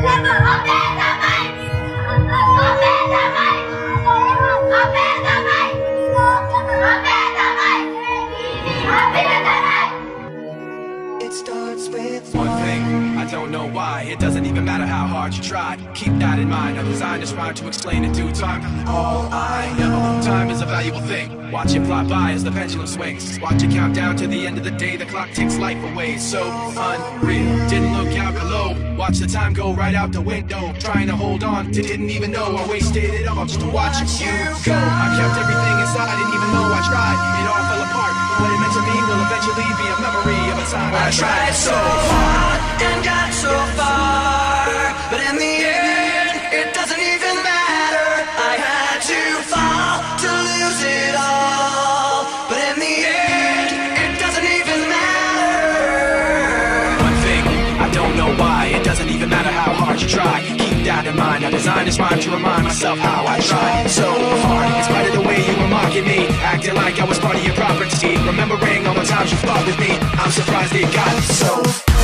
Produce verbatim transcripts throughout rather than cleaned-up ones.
It doesn't even matter how hard you try. Keep that in mind. I designed this rhyme to explain in due time. All I know, time is a valuable thing. Watch it fly by as the pendulum swings. Watch it count down to the end of the day. The clock takes life away. So unreal. Didn't look out below. Watch the time go right out the window. Trying to hold on to didn't even know I wasted it all just to watch you go. I kept everything inside. I didn't even know I tried. It all fell apart. What it meant to me will eventually be a memory of a time I tried so hard and got so far, but in the end, it doesn't even matter. I had to fall to lose it all, but in the end, it doesn't even matter. One thing, I don't know why, it doesn't even matter how hard you try. Keep that in mind. I designed this rhyme to remind myself how I tried so hard. In spite of the way you were mocking me, acting like I was part of your property, remembering all the times you fought with me. I'm surprised it got so.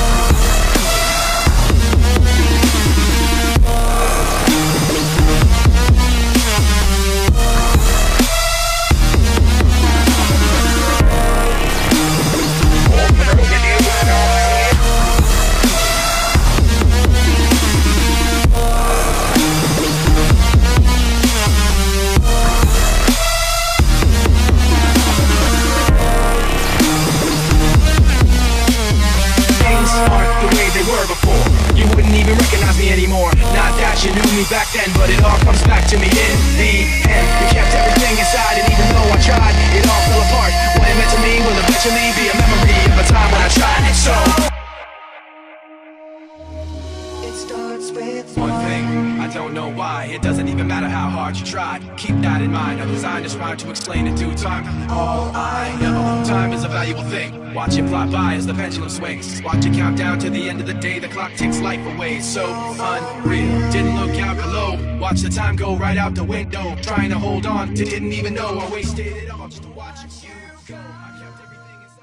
Anymore. Not that you knew me back then, but it all comes back to me in the end. You kept everything inside, and even though I tried, it all fell apart. What it meant to me will eventually be a memory of a time when I tried so. It starts with one thing, I don't know why. It doesn't even matter how hard you tried. Keep that in mind. I designed this rhyme to explain in due time. All I know, time is a valuable thing. Watch it fly by as the pendulum swings. Watch it count down to the end of the day. The clock takes life away. So unreal. Didn't look out below. Watch the time go right out the window. Trying to hold on to didn't even know I wasted it all just to watch you go. I kept everything inside.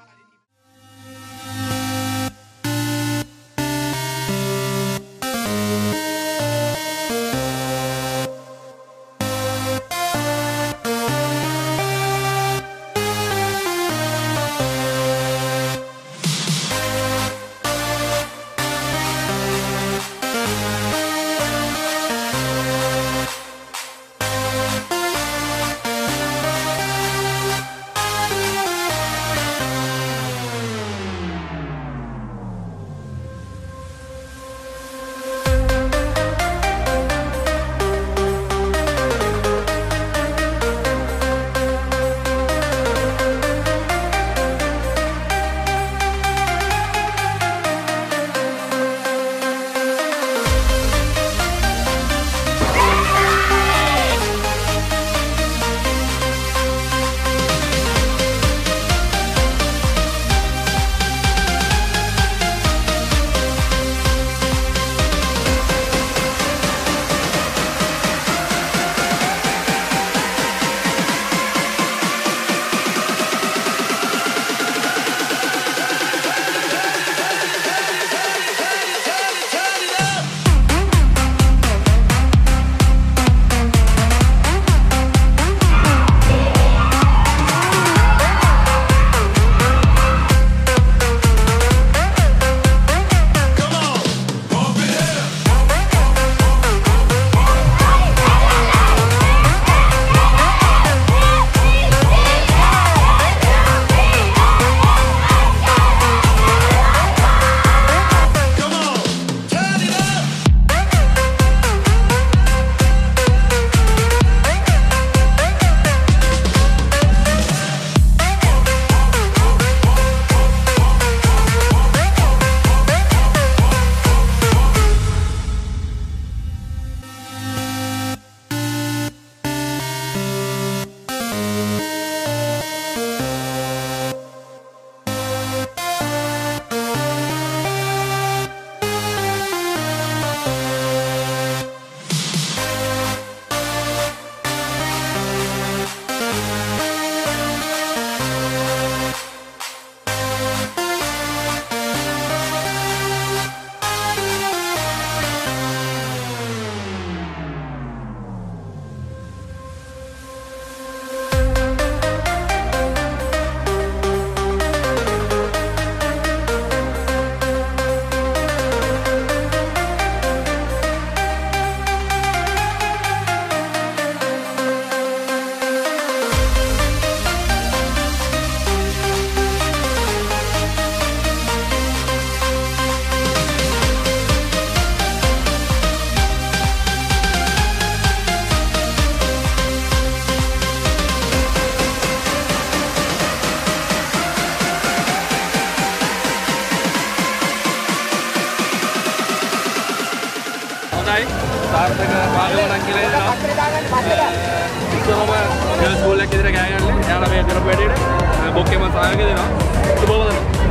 හොඳයි. සාර්ථක පාගමනක් කියලා ඉන්නවා. ඉස්සරම girls school එකේ ඉඳලා ගෑ ගන්න. එයාලා මේ කරපු වැඩේට බොක්කේම සහයෝගය දෙනවා. සුබවදන.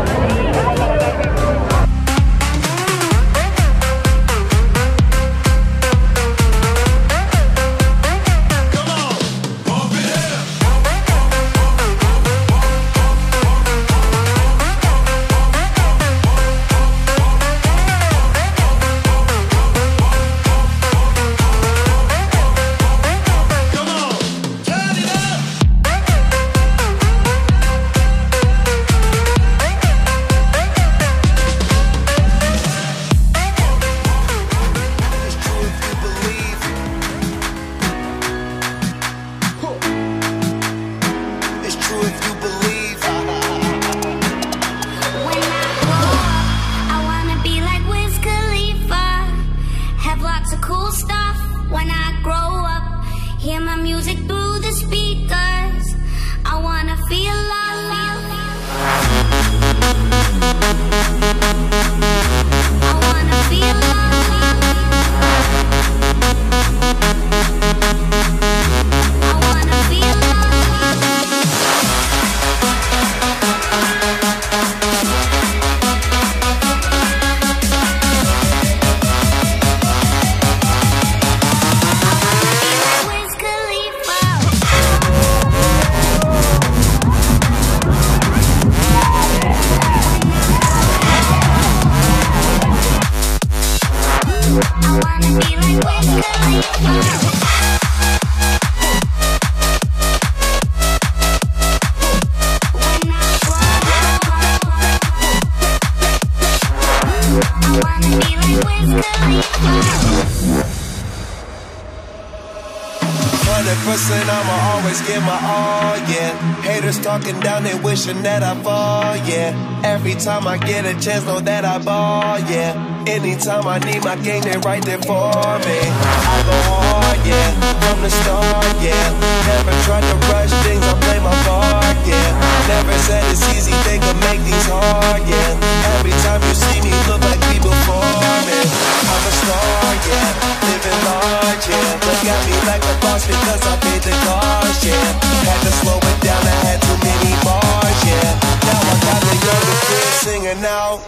I'ma always give my all, yeah. Haters talking down, they wishing that I fall, yeah. Every time I get a chance, know that I ball, yeah. Anytime I need my gang, they right there for me. I go hard, yeah, from the start, yeah. Never tried to rush things, I play my part, yeah. Never said it's easy, they could make these hard, yeah. Every time you see me, look like we before me. I'm a star, yeah, living large, yeah. Look at me like a boss because I paid the cost, yeah. Had to slow it down, I had too many bars, yeah. Now I got the younger kids singing out.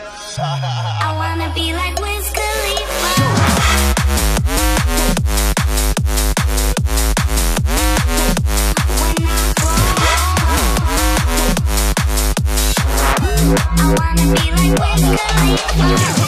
I wanna be like Wiz Khalifa. I wanna be like Wiz Khalifa.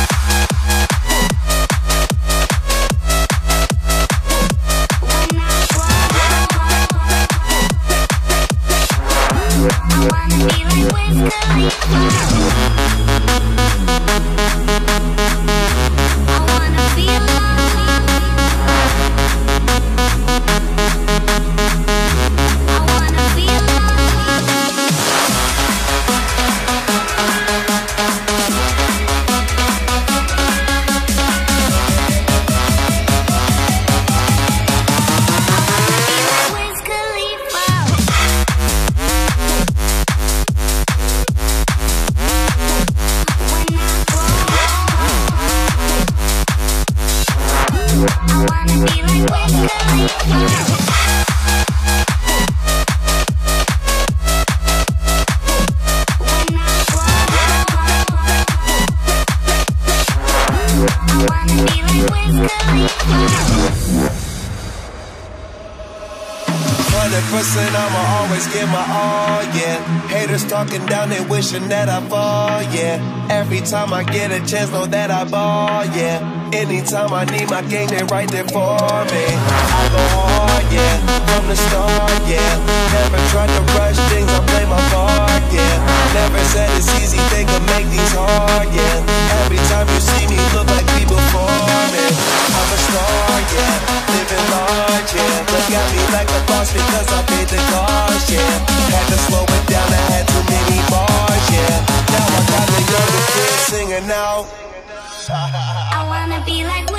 I'ma always give my all, yeah. Haters talking down, they wishing that I fall, yeah. Every time I get a chance, know that I ball, yeah. Anytime I need my gang, they right there for me. I go hard, yeah, from the start, yeah. Never tried to rush things, I play my part, yeah. Never said it's easy, they could make these hard, yeah. Every time you see me, look like we before me. I'm a star, yeah, living large, yeah. Look at me like a boss because I paid the cost, yeah. Had to slow it down, I had too many bars, yeah. Now I got the younger kids singing out. I wanna be like